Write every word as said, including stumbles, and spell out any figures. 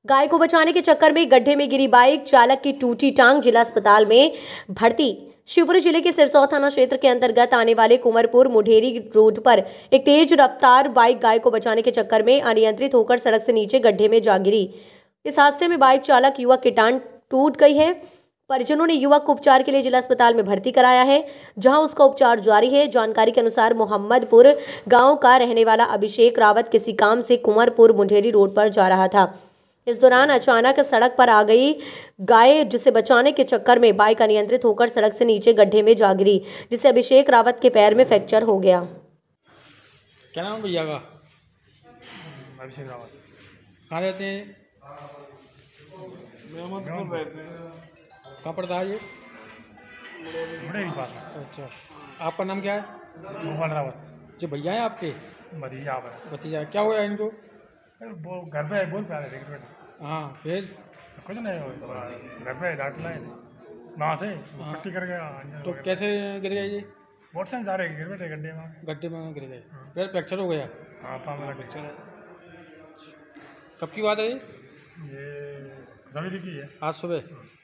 गाय को बचाने के चक्कर में गड्ढे में गिरी बाइक, चालक की टूटी टांग, जिला अस्पताल में भर्ती। शिवपुरी जिले के सिरसौर थाना क्षेत्र के अंतर्गत आने वाले कुंवरपुर मुढेरी रोड पर एक तेज रफ्तार बाइक गाय को बचाने के चक्कर में अनियंत्रित होकर सड़क से नीचे गड्ढे में जा गिरी। इस हादसे में बाइक चालक युवक की टांग टूट गई है। परिजनों ने युवक को उपचार के लिए जिला अस्पताल में भर्ती कराया है, जहां उसका उपचार जारी है। जानकारी के अनुसार मोहम्मदपुर गांव का रहने वाला अभिषेक रावत किसी काम से कुंवरपुर मुढेरी रोड पर जा रहा था। इस दौरान अचानक सड़क पर आ गई गाय, जिसे बचाने के चक्कर में बाइक अनियंत्रित होकर सड़क से नीचे गड्ढे में जा गिरी, जिससे अभिषेक रावत के पैर में फ्रैक्चर हो गया। क्या नाम भैया का? अभिषेक रावत। कहाँ रहते हैं? कहाँ पड़ता है ये? मुढेरी पास। अच्छा, आपका नाम क्या है? मोहन रावत। जो भैया हैं आपके? भतीजा आप है। भतीजा। क्या हुआ इनको? वो घर पे बोल पा रहे थे। हाँ, फिर कुछ नहीं हुआ, घर पे डॉक्टर लाए थे वहाँ से, पट्टी कर गया। तो कैसे गिर गए ये? मोटरसाइकिल जा रहे गिर बैठे गड्ढे में। गड्ढे में गिर गए, फिर फ्रैक्चर हो गया। हाँ, पाँव में फ्रैक्चर है। कब की बात है ये? ये सवेरे की है, आज सुबह।